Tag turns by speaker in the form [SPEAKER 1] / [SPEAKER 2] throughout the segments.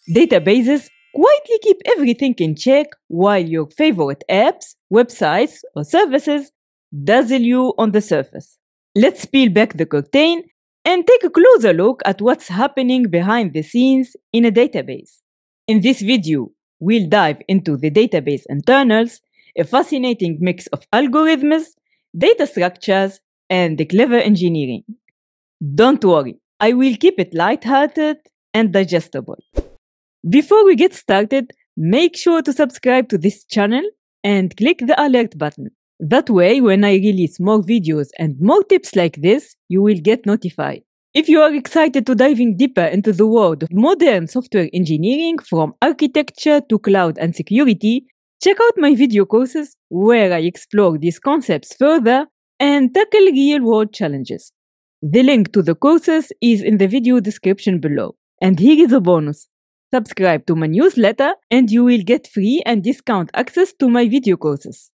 [SPEAKER 1] Databases quietly keep everything in check while your favorite apps, websites, or services dazzle you on the surface. Let's peel back the curtain and take a closer look at what's happening behind the scenes in a database. In this video, we'll dive into the database internals, a fascinating mix of algorithms, data structures, and clever engineering. Don't worry, I will keep it lighthearted and digestible. Before we get started, make sure to subscribe to this channel and click the alert button. That way, when I release more videos and more tips like this, you will get notified. If you are excited to diving deeper into the world of modern software engineering from architecture to cloud and security, check out my video courses where I explore these concepts further and tackle real-world challenges. The link to the courses is in the video description below. And here is a bonus. Subscribe to my newsletter and you will get free and discount access to my video courses.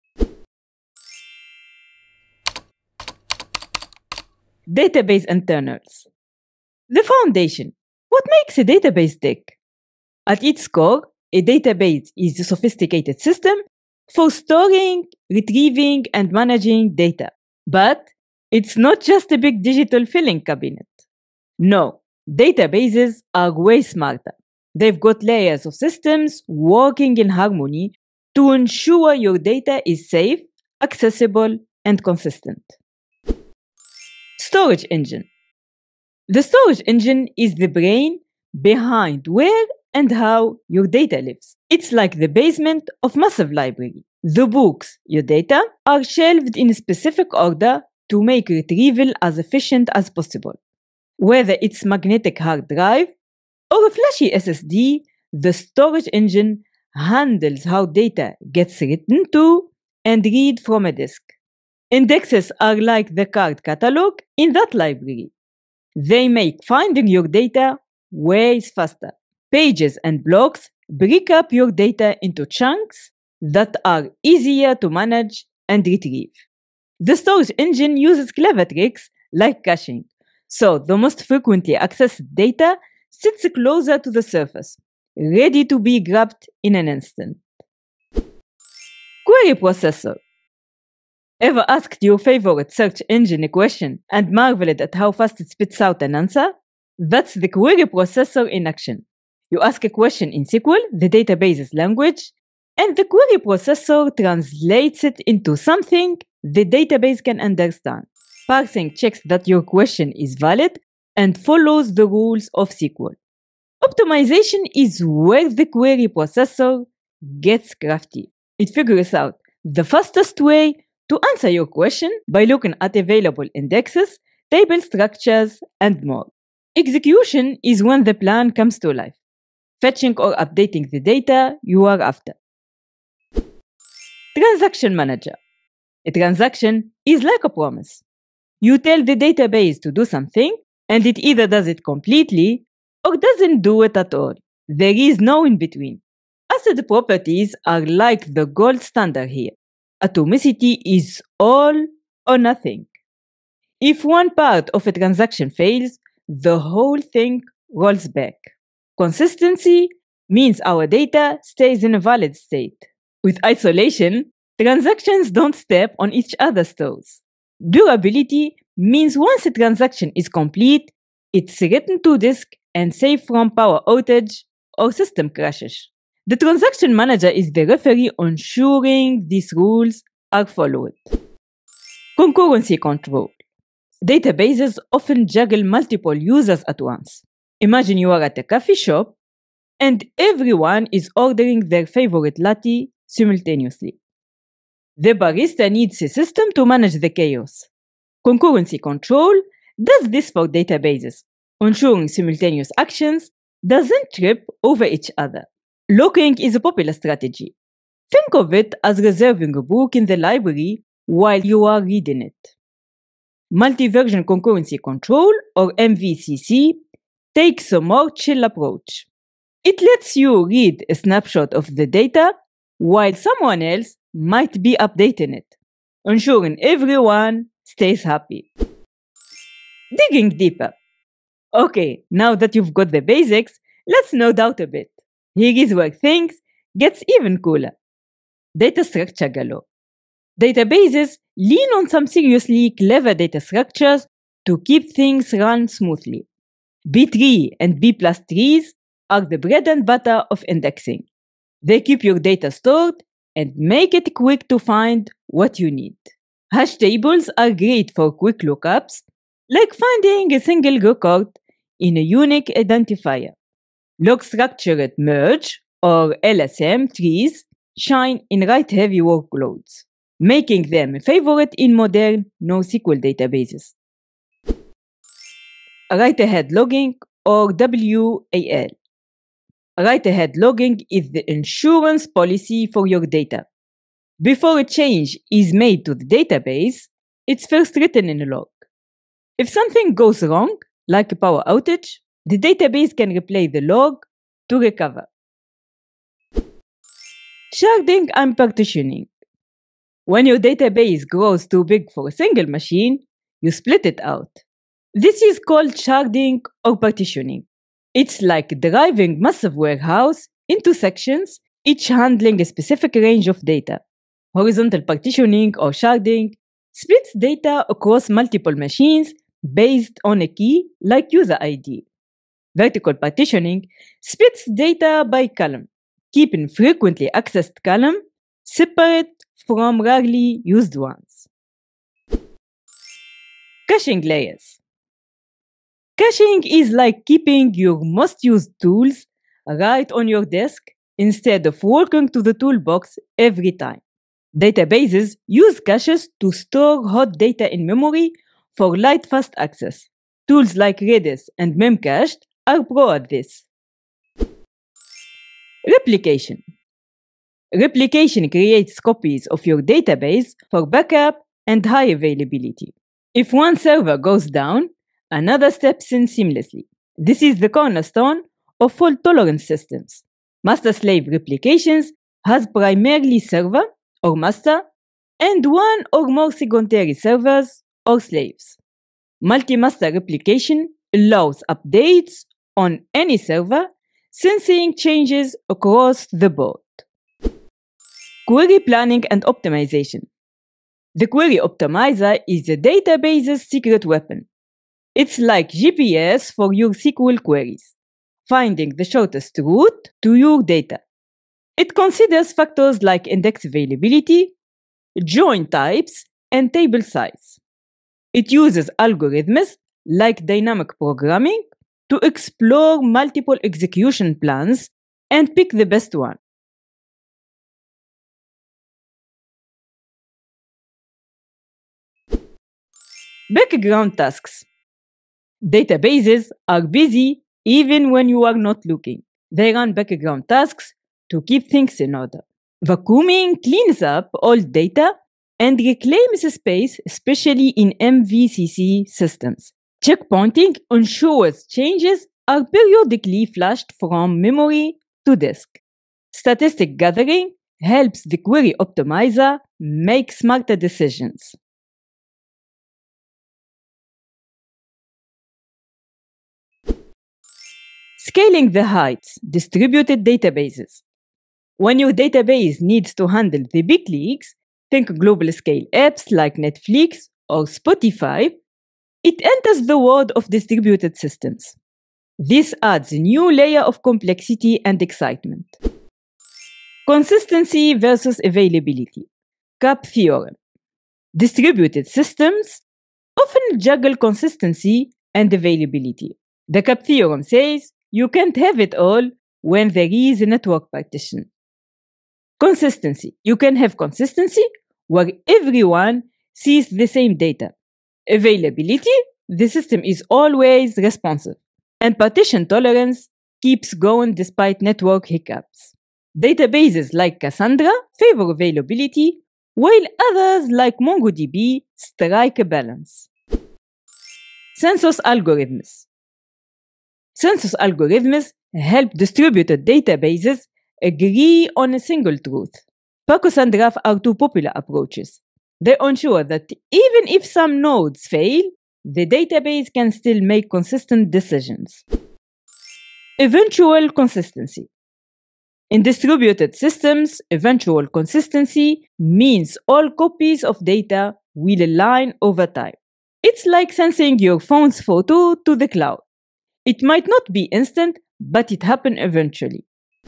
[SPEAKER 1] Database internals. The foundation. What makes a database tick? At its core, a database is a sophisticated system for storing, retrieving, and managing data. But it's not just a big digital filing cabinet. No, databases are way smarter. They've got layers of systems working in harmony to ensure your data is safe, accessible, and consistent. Storage engine. The storage engine is the brain behind where and how your data lives. It's like the basement of massive library. The books, your data, are shelved in a specific order to make retrieval as efficient as possible. Whether it's magnetic hard drive or a flashy SSD, the storage engine handles how data gets written to and read from a disk. Indexes are like the card catalog in that library. They make finding your data way faster. Pages and blocks break up your data into chunks that are easier to manage and retrieve. The storage engine uses clever tricks like caching, so the most frequently accessed data sits closer to the surface, ready to be grabbed in an instant. Query processor. Ever asked your favorite search engine a question and marveled at how fast it spits out an answer? That's the query processor in action. You ask a question in SQL, the database's language, and the query processor translates it into something the database can understand. Parsing checks that your question is valid and follows the rules of SQL. Optimization is where the query processor gets crafty. It figures out the fastest way to answer your question by looking at available indexes, table structures, and more. Execution is when the plan comes to life, fetching or updating the data you are after. Transaction Manager. A transaction is like a promise. You tell the database to do something, and it either does it completely or doesn't do it at all. There is no in between. Asset properties are like the gold standard here. Atomicity is all or nothing. If one part of a transaction fails, the whole thing rolls back. Consistency means our data stays in a valid state. With isolation, transactions don't step on each other's toes. Durability means once a transaction is complete, it's written to disk and safe from power outage or system crashes. The transaction manager is the referee ensuring these rules are followed. Concurrency control. Databases often juggle multiple users at once. Imagine you are at a coffee shop and everyone is ordering their favorite latte simultaneously. The barista needs a system to manage the chaos. Concurrency control does this for databases, ensuring simultaneous actions doesn't trip over each other. Locking is a popular strategy. Think of it as reserving a book in the library while you are reading it. Multi-version concurrency control, or MVCC, takes a more chill approach. It lets you read a snapshot of the data while someone else might be updating it, ensuring everyone stays happy. Digging deeper. Okay, now that you've got the basics, Let's no doubt a bit. Here is where things gets even cooler. Data structure galore. Databases lean on some seriously clever data structures to keep things run smoothly. B-tree and B plus trees are the bread and butter of indexing. They keep your data stored and make it quick to find what you need. Hash tables are great for quick lookups, like finding a single record in a unique identifier. Log-structured merge or LSM trees shine in write-heavy workloads, making them a favorite in modern NoSQL databases. Write-ahead logging or WAL. Write-ahead logging is the insurance policy for your data. Before a change is made to the database, it's first written in a log. If something goes wrong, like a power outage, the database can replay the log to recover. Sharding and partitioning. When your database grows too big for a single machine, you split it out. This is called sharding or partitioning. It's like driving massive warehouse into sections, each handling a specific range of data. Horizontal partitioning or sharding splits data across multiple machines based on a key like user ID. Vertical partitioning splits data by column, keeping frequently accessed column separate from rarely used ones. Caching layers. Caching is like keeping your most used tools right on your desk instead of walking to the toolbox every time. Databases use caches to store hot data in memory for light fast access. Tools like Redis and Memcached are pro at this. Replication. Replication creates copies of your database for backup and high availability. If one server goes down, another steps in seamlessly. This is the cornerstone of fault-tolerant systems. Master-slave replications has primarily server or master and one or more secondary servers or slaves. Multi-master replication allows updates on any server, sensing changes across the board. Query planning and optimization. The query optimizer is a database's secret weapon. It's like GPS for your SQL queries, finding the shortest route to your data. It considers factors like index availability, join types, and table size. It uses algorithms like dynamic programming to explore multiple execution plans and pick the best one. Background tasks. Databases are busy even when you are not looking. They run background tasks to keep things in order. Vacuuming cleans up old data and reclaims space, especially in MVCC systems. Checkpointing ensures changes are periodically flushed from memory to disk. Statistic gathering helps the query optimizer make smarter decisions. Scaling the heights, distributed databases. When your database needs to handle the big leagues, think global scale apps like Netflix or Spotify, it enters the world of distributed systems. This adds a new layer of complexity and excitement. Consistency versus availability. CAP theorem. Distributed systems often juggle consistency and availability. The CAP theorem says you can't have it all when there is a network partition. Consistency. You can have consistency where everyone sees the same data. Availability. The system is always responsive. And partition tolerance keeps going despite network hiccups. Databases like Cassandra favor availability, while others like MongoDB strike a balance. Census algorithms. Census algorithms help distributed databases agree on a single truth. PACOS and graph are two popular approaches. They ensure that even if some nodes fail, the database can still make consistent decisions. Eventual consistency. In distributed systems, eventual consistency means all copies of data will align over time. It's like sending your phone's photo to the cloud. It might not be instant, but it happens eventually.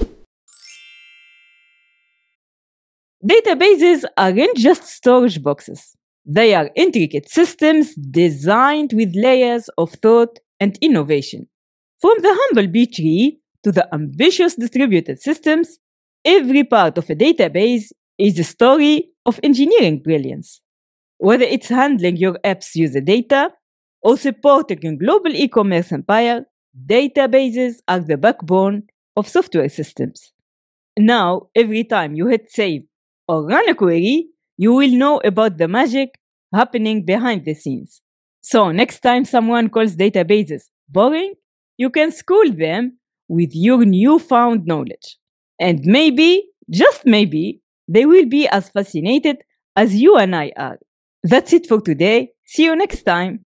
[SPEAKER 1] Databases aren't just storage boxes. They are intricate systems designed with layers of thought and innovation. From the humble B tree to the ambitious distributed systems, every part of a database is a story of engineering brilliance. Whether it's handling your app's user data or supporting a global e-commerce empire, databases are the backbone of software systems. Now, every time you hit save or run a query, you will know about the magic happening behind the scenes. So next time someone calls databases boring, you can school them with your newfound knowledge. And maybe, just maybe, they will be as fascinated as you and I are. That's it for today. See you next time.